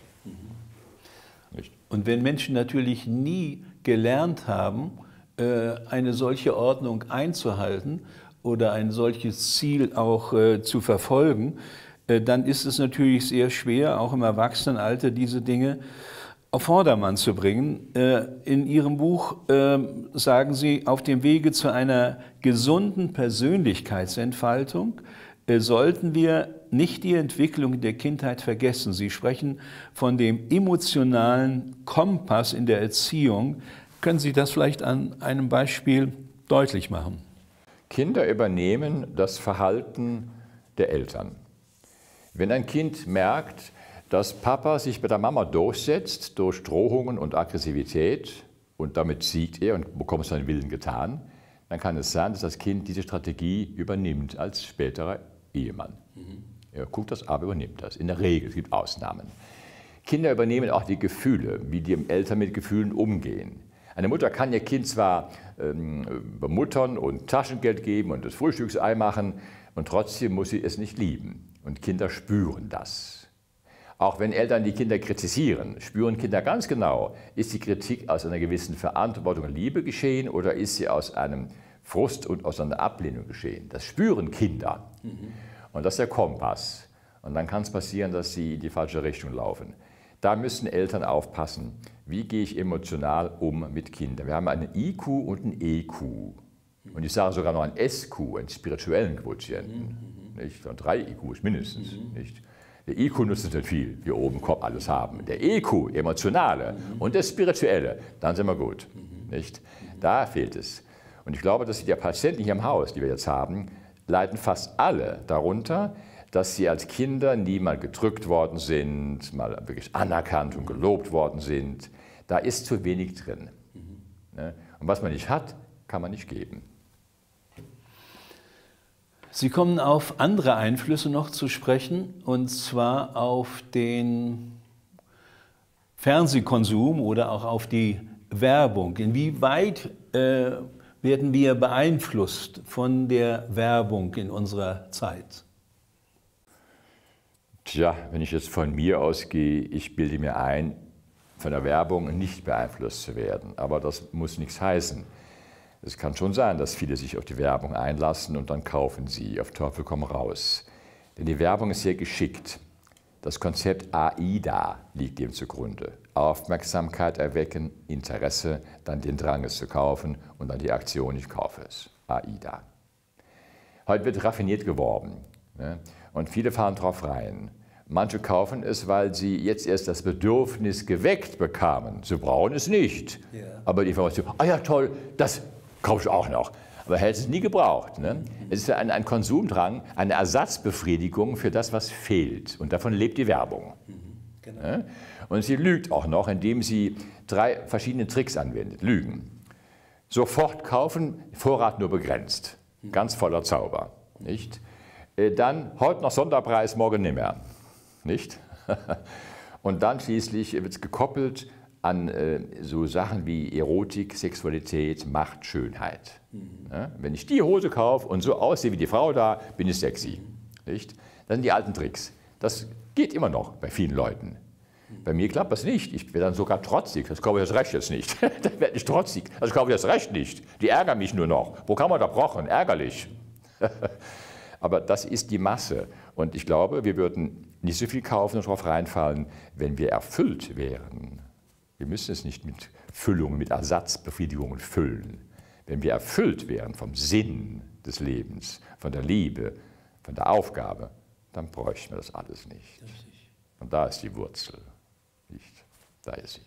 Nicht? Und wenn Menschen natürlich nie gelernt haben, eine solche Ordnung einzuhalten, oder ein solches Ziel auch zu verfolgen, dann ist es natürlich sehr schwer, auch im Erwachsenenalter diese Dinge auf Vordermann zu bringen. In Ihrem Buch sagen Sie, auf dem Wege zu einer gesunden Persönlichkeitsentfaltung sollten wir nicht die Entwicklung der Kindheit vergessen. Sie sprechen von dem emotionalen Kompass in der Erziehung. Können Sie das vielleicht an einem Beispiel deutlich machen? Kinder übernehmen das Verhalten der Eltern. Wenn ein Kind merkt, dass Papa sich bei der Mama durchsetzt durch Drohungen und Aggressivität und damit siegt er und bekommt seinen Willen getan, dann kann es sein, dass das Kind diese Strategie übernimmt als späterer Ehemann. Er guckt das ab, übernimmt das. In der Regel, es gibt Ausnahmen. Kinder übernehmen auch die Gefühle, wie die Eltern mit Gefühlen umgehen. Eine Mutter kann ihr Kind zwar bemuttern und Taschengeld geben und das Frühstücksei machen und trotzdem muss sie es nicht lieben. Und Kinder spüren das. Auch wenn Eltern die Kinder kritisieren, spüren Kinder ganz genau, ist die Kritik aus einer gewissen Verantwortung und Liebe geschehen oder ist sie aus einem Frust und aus einer Ablehnung geschehen. Das spüren Kinder. Und das ist der Kompass. Und dann kann es passieren, dass sie in die falsche Richtung laufen. Da müssen Eltern aufpassen, wie gehe ich emotional um mit Kindern. Wir haben einen IQ und einen EQ. Und ich sage sogar noch einen SQ, einen spirituellen Quotienten. Nicht? Und 3 IQs mindestens. Nicht? Der IQ nutzt nicht viel, wir oben im Kopf alles haben. Der EQ, emotionale und der spirituelle, dann sind wir gut. Nicht? Da fehlt es. Und ich glaube, dass die Patienten hier im Haus, die wir jetzt haben, leiden fast alle darunter, dass sie als Kinder nie mal gedrückt worden sind, mal wirklich anerkannt und gelobt worden sind. Da ist zu wenig drin. Und was man nicht hat, kann man nicht geben. Sie kommen auf andere Einflüsse noch zu sprechen, und zwar auf den Fernsehkonsum oder auch auf die Werbung. Inwieweit werden wir beeinflusst von der Werbung in unserer Zeit? Tja, wenn ich jetzt von mir ausgehe, ich bilde mir ein, von der Werbung nicht beeinflusst zu werden. Aber das muss nichts heißen. Es kann schon sein, dass viele sich auf die Werbung einlassen und dann kaufen sie, auf Teufel komm raus. Denn die Werbung ist sehr geschickt. Das Konzept AIDA liegt dem zugrunde. Aufmerksamkeit erwecken, Interesse, dann den Drang, es zu kaufen und dann die Aktion, ich kaufe es. AIDA. Heute wird raffiniert geworben, ne? Und viele fahren drauf rein. Manche kaufen es, weil sie jetzt erst das Bedürfnis geweckt bekamen. Sie brauchen es nicht. Ja. Aber die Information, ah ja toll, das kaufe ich auch noch. Aber hätte es nie gebraucht. Ne? Es ist ein Konsumdrang, eine Ersatzbefriedigung für das, was fehlt. Und davon lebt die Werbung. Genau. Ne? Und sie lügt auch noch, indem sie 3 verschiedene Tricks anwendet. Lügen. Sofort kaufen, Vorrat nur begrenzt. Ganz voller Zauber. Nicht? Dann heute noch Sonderpreis, morgen nicht mehr. Nicht? Und dann schließlich wird es gekoppelt an so Sachen wie Erotik, Sexualität, Macht, Schönheit. Ja? Wenn ich die Hose kaufe und so aussehe wie die Frau da, bin ich sexy. Nicht? Das sind die alten Tricks. Das geht immer noch bei vielen Leuten. Bei mir klappt das nicht. Ich werde dann sogar trotzig. Das kaufe ich das Recht jetzt nicht. Dann werde ich trotzig. Das kaufe ich das Recht nicht. Die ärgern mich nur noch. Wo kann man da brochen? Ärgerlich. Aber das ist die Masse. Und ich glaube, wir würden nicht so viel kaufen und darauf reinfallen, wenn wir erfüllt wären. Wir müssen es nicht mit Füllungen, mit Ersatzbefriedigungen füllen. Wenn wir erfüllt wären vom Sinn des Lebens, von der Liebe, von der Aufgabe, dann bräuchten wir das alles nicht. Und da ist die Wurzel. Nicht? Da ist sie.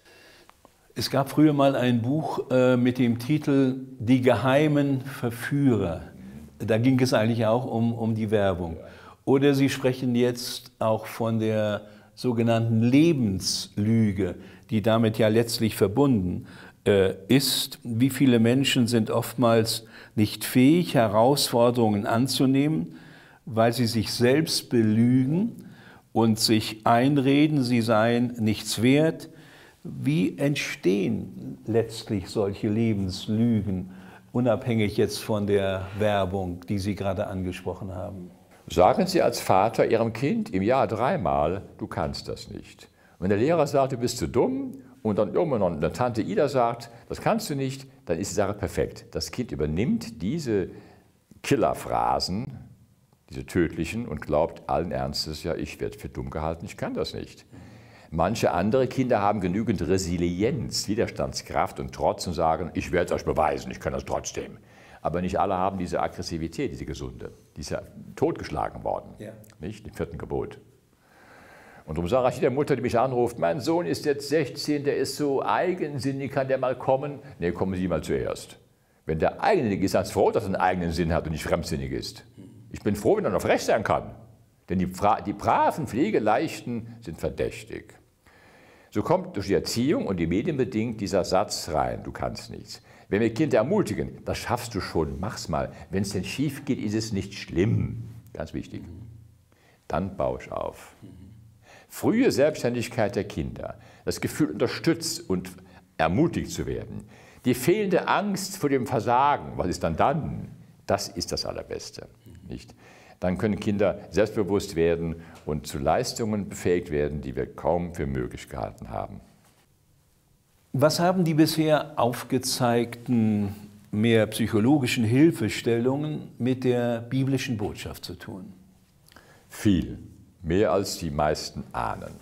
Es gab früher mal ein Buch mit dem Titel Die geheimen Verführer. Da ging es eigentlich auch um die Werbung. Oder Sie sprechen jetzt auch von der sogenannten Lebenslüge, die damit ja letztlich verbunden ist. Wie viele Menschen sind oftmals nicht fähig, Herausforderungen anzunehmen, weil sie sich selbst belügen und sich einreden, sie seien nichts wert. Wie entstehen letztlich solche Lebenslügen, unabhängig jetzt von der Werbung, die Sie gerade angesprochen haben? Sagen Sie als Vater Ihrem Kind im Jahr 3-mal, du kannst das nicht. Wenn der Lehrer sagt, du bist zu dumm, und dann irgendwann eine Tante Ida sagt, das kannst du nicht, dann ist die Sache perfekt. Das Kind übernimmt diese Killerphrasen, diese tödlichen, und glaubt allen Ernstes, ja, ich werde für dumm gehalten, ich kann das nicht. Manche andere Kinder haben genügend Resilienz, Widerstandskraft und Trotz und sagen, ich werde es euch beweisen, ich kann das trotzdem. Aber nicht alle haben diese Aggressivität, diese gesunde. Die ist ja totgeschlagen worden, ja. Nicht? Im 4. Gebot. Und darum sage ich der Mutter, die mich anruft, mein Sohn ist jetzt 16, der ist so eigensinnig, kann der mal kommen? Nee, kommen Sie mal zuerst. Wenn der eigensinnig ist, dann ist froh, dass er einen eigenen Sinn hat und nicht fremdsinnig ist. Ich bin froh, wenn er noch frech sein kann. Denn die braven, pflegeleichten sind verdächtig. So kommt durch die Erziehung und die Medien bedingt dieser Satz rein, du kannst nichts. Wenn wir Kinder ermutigen, das schaffst du schon, mach's mal. Wenn es denn schief geht, ist es nicht schlimm. Ganz wichtig. Dann baue ich auf. Frühe Selbstständigkeit der Kinder, das Gefühl, unterstützt und ermutigt zu werden, die fehlende Angst vor dem Versagen, was ist dann? Das ist das Allerbeste. Nicht? Dann können Kinder selbstbewusst werden und zu Leistungen befähigt werden, die wir kaum für möglich gehalten haben. Was haben die bisher aufgezeigten mehr psychologischen Hilfestellungen mit der biblischen Botschaft zu tun? Viel, mehr als die meisten ahnen.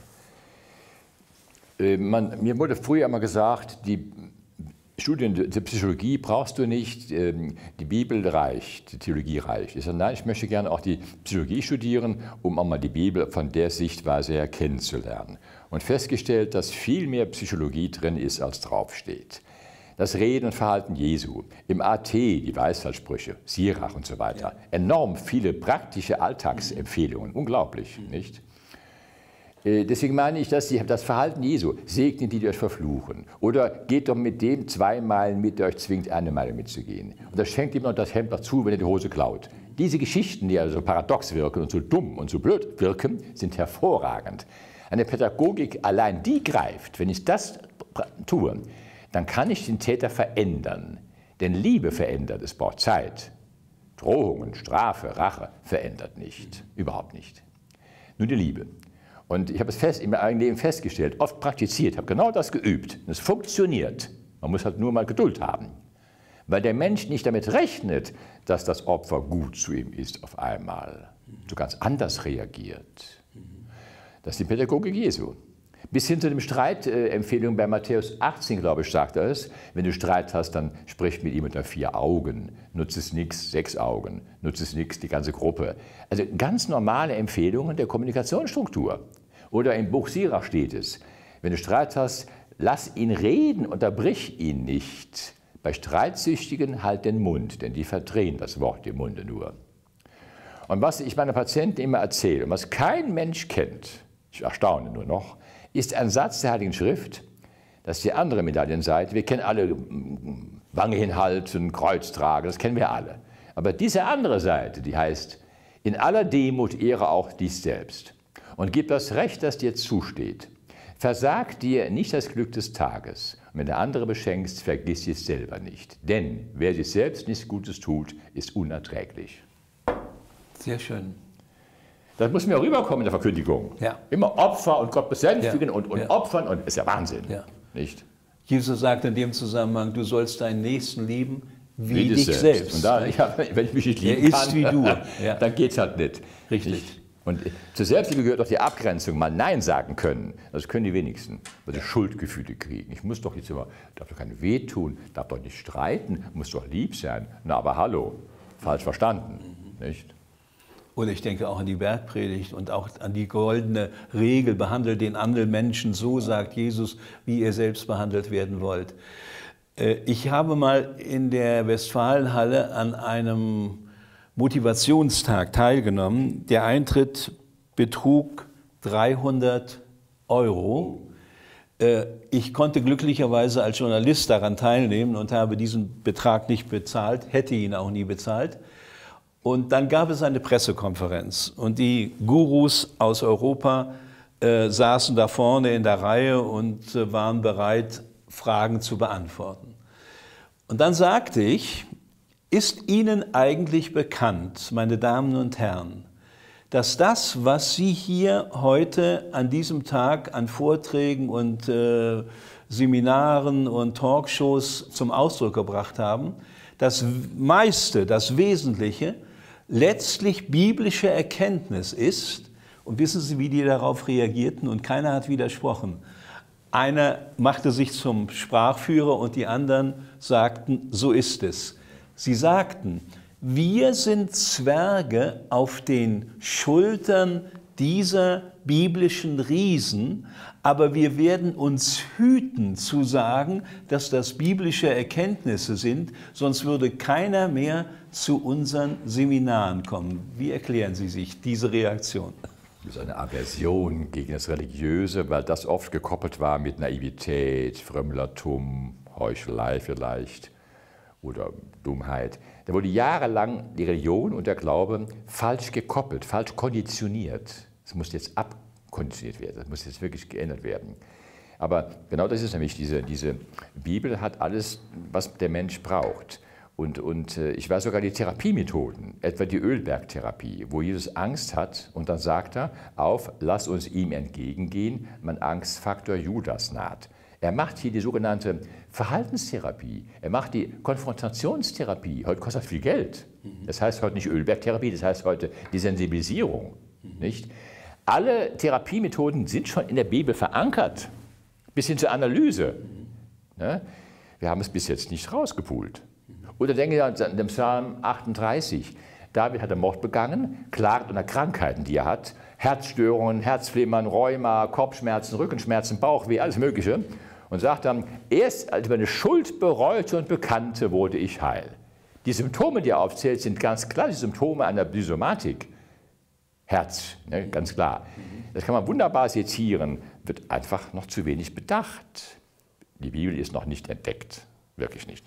Mir wurde früher immer gesagt, die Studien der Psychologie brauchst du nicht, die Bibel reicht, die Theologie reicht. Ich sage, nein, ich möchte gerne auch die Psychologie studieren, um auch mal die Bibel von der Sichtweise her kennenzulernen. Und festgestellt, dass viel mehr Psychologie drin ist, als draufsteht. Das Reden und Verhalten Jesu, im AT, die Weisheitssprüche, Sirach und so weiter. Enorm viele praktische Alltagsempfehlungen, unglaublich, nicht? Deswegen meine ich, dass das Verhalten Jesu, segnet die, die euch verfluchen. Oder geht doch mit dem 2 Meilen mit, der euch zwingt, 1 Meile mitzugehen. Und das schenkt ihm noch das Hemd dazu, wenn er die Hose klaut. Diese Geschichten, die also so paradox wirken und so dumm und so blöd wirken, sind hervorragend. Eine Pädagogik allein, die greift, wenn ich das tue, dann kann ich den Täter verändern. Denn Liebe verändert, es braucht Zeit. Drohungen, Strafe, Rache verändert nicht, überhaupt nicht. Nur die Liebe. Und ich habe es in meinem eigenen Leben festgestellt, oft praktiziert, habe genau das geübt. Und es funktioniert. Man muss halt nur mal Geduld haben. Weil der Mensch nicht damit rechnet, dass das Opfer gut zu ihm ist auf einmal. So ganz anders reagiert. Das ist die Pädagogik Jesu. Bis hin zu den Streitempfehlungen bei Matthäus 18, glaube ich, sagt er es. Wenn du Streit hast, dann sprich mit ihm unter 4 Augen. Nutze es nichts, 6 Augen. Nutze es nichts, die ganze Gruppe. Also ganz normale Empfehlungen der Kommunikationsstruktur. Oder im Buch Sirach steht es, wenn du Streit hast, lass ihn reden, unterbrich ihn nicht. Bei Streitsüchtigen halt den Mund, denn die verdrehen das Wort im Munde nur. Und was ich meinen Patienten immer erzähle, und was kein Mensch kennt, ich erstaune nur noch, ist ein Satz der Heiligen Schrift, das ist die andere Medaillenseite. Wir kennen alle Wange hinhalten, Kreuz tragen, das kennen wir alle. Aber diese andere Seite, die heißt, in aller Demut ehre auch dich selbst und gib das Recht, das dir zusteht. Versag dir nicht das Glück des Tages. Und wenn der andere beschenkst, vergiss es selber nicht. Denn wer sich selbst nichts Gutes tut, ist unerträglich. Sehr schön. Das muss mir rüberkommen in der Verkündigung. Ja. Immer Opfer und Gott besänftigen Ja. und Ja. opfern. Und ist ja Wahnsinn. Ja. Nicht? Jesus sagt in dem Zusammenhang, du sollst deinen Nächsten lieben wie dich selbst. Und da, ja, wenn ich mich nicht lieben Er kann, ist wie du. Ja. dann geht es halt nicht. Richtig. Nicht? Und zur Selbstliebe gehört auch die Abgrenzung, mal Nein sagen können. Das können die wenigsten, weil sie Schuldgefühle kriegen. Ich muss doch jetzt immer, darf doch kein Weh tun, darf doch nicht streiten, muss doch lieb sein. Na, aber hallo, falsch verstanden. Nicht? Und ich denke auch an die Bergpredigt und auch an die goldene Regel, behandelt den anderen Menschen so, sagt Jesus, wie ihr selbst behandelt werden wollt. Ich habe mal in der Westfalenhalle an einem Motivationstag teilgenommen. Der Eintritt betrug 300 €. Ich konnte glücklicherweise als Journalist daran teilnehmen und habe diesen Betrag nicht bezahlt, hätte ihn auch nie bezahlt. Und dann gab es eine Pressekonferenz und die Gurus aus Europa saßen da vorne in der Reihe und waren bereit, Fragen zu beantworten. Und dann sagte ich, ist Ihnen eigentlich bekannt, meine Damen und Herren, dass das, was Sie hier heute an diesem Tag an Vorträgen und Seminaren und Talkshows zum Ausdruck gebracht haben, das meiste, das Wesentliche, letztlich biblische Erkenntnis ist? Und wissen Sie, wie die darauf reagierten? Und keiner hat widersprochen. Einer machte sich zum Sprachführer und die anderen sagten, so ist es. Sie sagten, wir sind Zwerge auf den Schultern dieser biblischen Riesen, aber wir werden uns hüten zu sagen, dass das biblische Erkenntnisse sind, sonst würde keiner mehr zu unseren Seminaren kommen. Wie erklären Sie sich diese Reaktion? Das ist eine Aversion gegen das Religiöse, weil das oft gekoppelt war mit Naivität, Frömmlertum, Heuchelei vielleicht oder Dummheit. Da wurde jahrelang die Religion und der Glaube falsch gekoppelt, falsch konditioniert. Es muss jetzt abkonditioniert werden, das muss jetzt wirklich geändert werden. Aber genau das ist nämlich, diese Bibel hat alles, was der Mensch braucht. Und ich weiß sogar die Therapiemethoden, etwa die Ölbergtherapie, wo Jesus Angst hat und dann sagt er, lass uns ihm entgegengehen, mein Angstfaktor Judas naht. Er macht hier die sogenannte Verhaltenstherapie, er macht die Konfrontationstherapie, heute kostet das viel Geld. Das heißt heute nicht Ölbergtherapie, das heißt heute die Sensibilisierung. Nicht? Alle Therapiemethoden sind schon in der Bibel verankert, bis hin zur Analyse. Ne? Wir haben es bis jetzt nicht rausgepult. Oder denke ich an den Psalm 38. David hat einen Mord begangen, klagt unter Krankheiten, die er hat. Herzstörungen, Herzflimmern, Rheuma, Kopfschmerzen, Rückenschmerzen, Bauchweh, alles Mögliche. Und sagt dann, erst als meine Schuld bereute und bekannte, wurde ich heil. Die Symptome, die er aufzählt, sind ganz klar die Symptome einer Psychosomatik. Herz, ne, ganz klar. Das kann man wunderbar sezieren, wird einfach noch zu wenig bedacht. Die Bibel ist noch nicht entdeckt, wirklich nicht.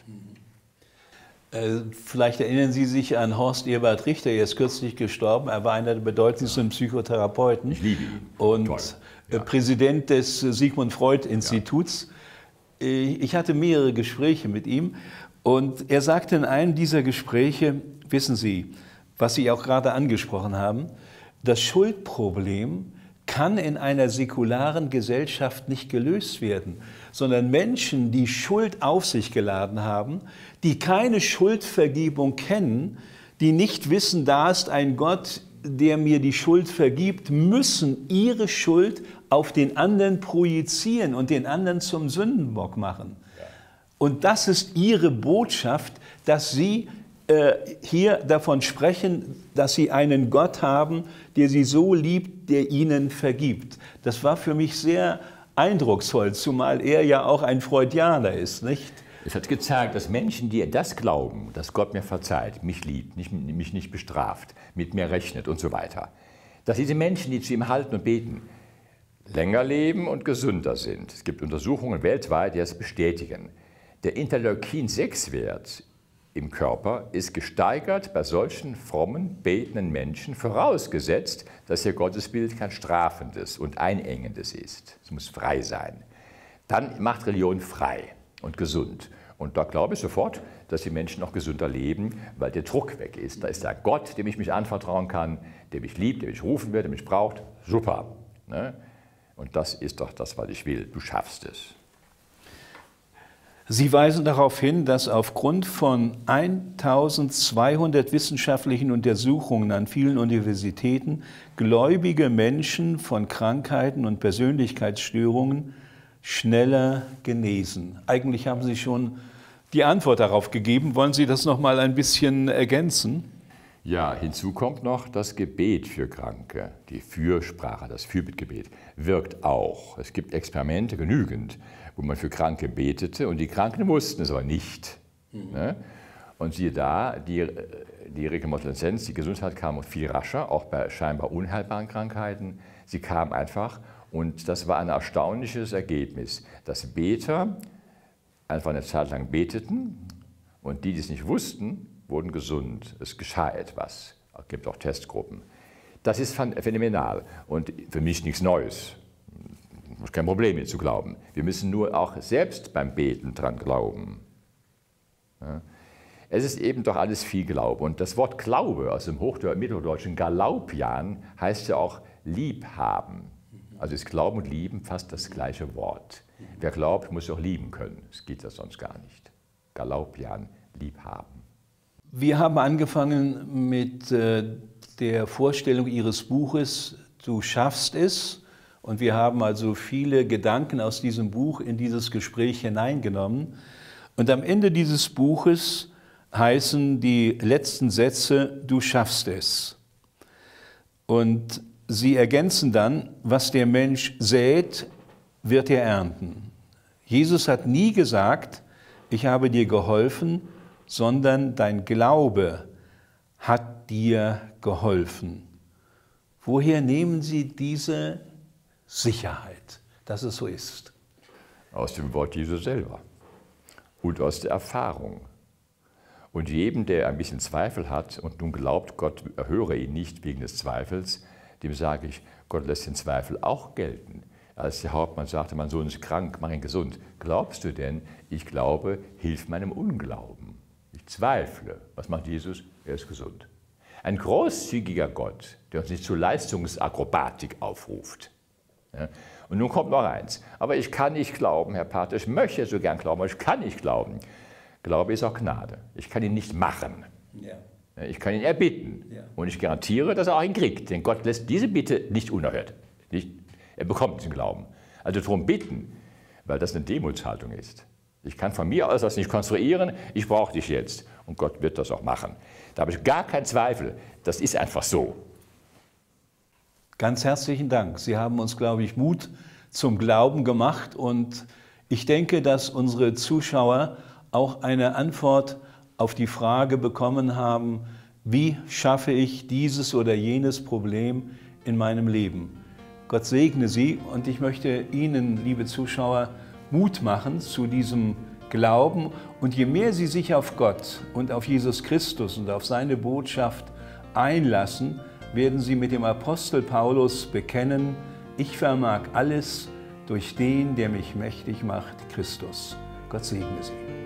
Vielleicht erinnern Sie sich an Horst Ebert Richter, er ist kürzlich gestorben. Er war einer der bedeutendsten Psychotherapeuten. Ich liebe ihn. Und Ja. Präsident des Sigmund Freud Instituts. Ja. Ich hatte mehrere Gespräche mit ihm und er sagte in einem dieser Gespräche, wissen Sie, was Sie auch gerade angesprochen haben, das Schuldproblem kann in einer säkularen Gesellschaft nicht gelöst werden, sondern Menschen, die Schuld auf sich geladen haben, die keine Schuldvergebung kennen, die nicht wissen, da ist ein Gott, der mir die Schuld vergibt, müssen ihre Schuld auf den anderen projizieren und den anderen zum Sündenbock machen. Und das ist ihre Botschaft, dass sie hier davon sprechen, dass sie einen Gott haben, der sie so liebt, der ihnen vergibt. Das war für mich sehr eindrucksvoll, zumal er ja auch ein Freudianer ist, nicht? Es hat gezeigt, dass Menschen, die das glauben, dass Gott mir verzeiht, mich liebt, mich nicht bestraft, mit mir rechnet und so weiter, dass diese Menschen, die zu ihm halten und beten, länger leben und gesünder sind. Es gibt Untersuchungen weltweit, die das bestätigen. Der Interleukin-6-Wert im Körper ist gesteigert bei solchen frommen, betenden Menschen, vorausgesetzt, dass ihr Gottesbild kein strafendes und einengendes ist. Es muss frei sein. Dann macht Religion frei und gesund. Und da glaube ich sofort, dass die Menschen noch gesünder leben, weil der Druck weg ist. Da ist der Gott, dem ich mich anvertrauen kann, der mich liebt, der mich rufen wird, der mich braucht. Super. Ne? Und das ist doch das, was ich will. Du schaffst es. Sie weisen darauf hin, dass aufgrund von 1200 wissenschaftlichen Untersuchungen an vielen Universitäten gläubige Menschen von Krankheiten und Persönlichkeitsstörungen schneller genesen. Eigentlich haben Sie schon die Antwort darauf gegeben. Wollen Sie das noch mal ein bisschen ergänzen? Ja, hinzu kommt noch das Gebet für Kranke, die Fürsprache, das Fürbittgebet, wirkt auch. Es gibt Experimente genügend, wo man für Kranke betete und die Kranken wussten es aber nicht. Ne? Und siehe da, die Rekonvaleszenz, die Gesundheit kam viel rascher, auch bei scheinbar unheilbaren Krankheiten. Sie kam einfach und das war ein erstaunliches Ergebnis, dass Beter einfach eine Zeit lang beteten und die es nicht wussten, wurden gesund. Es geschah etwas. Es gibt auch Testgruppen. Das ist phänomenal und für mich nichts Neues. Es ist kein Problem, mir zu glauben. Wir müssen nur auch selbst beim Beten dran glauben. Ja. Es ist eben doch alles viel Glaube. Und das Wort Glaube aus dem Mittelhochdeutschen Galaupian heißt ja auch liebhaben. Also ist Glauben und Lieben fast das gleiche Wort. Wer glaubt, muss auch lieben können. Das geht ja sonst gar nicht. Galaupian, liebhaben. Wir haben angefangen mit der Vorstellung Ihres Buches Du schaffst es. Und wir haben also viele Gedanken aus diesem Buch in dieses Gespräch hineingenommen. Und am Ende dieses Buches heißen die letzten Sätze, du schaffst es. Und Sie ergänzen dann, was der Mensch sät, wird er ernten. Jesus hat nie gesagt, ich habe dir geholfen, sondern dein Glaube hat dir geholfen. Woher nehmen Sie diese Sicherheit, dass es so ist? Aus dem Wort Jesu selber und aus der Erfahrung. Und jedem, der ein bisschen Zweifel hat und nun glaubt, Gott erhöre ihn nicht wegen des Zweifels, dem sage ich, Gott lässt den Zweifel auch gelten. Als der Hauptmann sagte, mein Sohn ist krank, mach ihn gesund. Glaubst du denn? Ich glaube, hilf meinem Unglauben. ich zweifle, was macht Jesus? Er ist gesund. Ein großzügiger Gott, der uns nicht zur Leistungsakrobatik aufruft. Ja? Und nun kommt noch eins. Aber ich kann nicht glauben, Herr Pater, ich möchte so gern glauben, aber ich kann nicht glauben. Glaube ist auch Gnade. Ich kann ihn nicht machen. Ja. Ich kann ihn erbitten. Ja. Und ich garantiere, dass er auch ihn kriegt. Denn Gott lässt diese Bitte nicht unerhört. Er bekommt den Glauben. Also darum bitten, weil das eine Demutshaltung ist. Ich kann von mir aus das nicht konstruieren, ich brauche dich jetzt. Und Gott wird das auch machen. Da habe ich gar keinen Zweifel. Das ist einfach so. Ganz herzlichen Dank. Sie haben uns, glaube ich, Mut zum Glauben gemacht. Und ich denke, dass unsere Zuschauer auch eine Antwort auf die Frage bekommen haben, wie schaffe ich dieses oder jenes Problem in meinem Leben. Gott segne Sie und ich möchte Ihnen, liebe Zuschauer, Mut machen zu diesem Glauben. Und je mehr Sie sich auf Gott und auf Jesus Christus und auf seine Botschaft einlassen, werden Sie mit dem Apostel Paulus bekennen, ich vermag alles durch den, der mich mächtig macht, Christus. Gott segne Sie.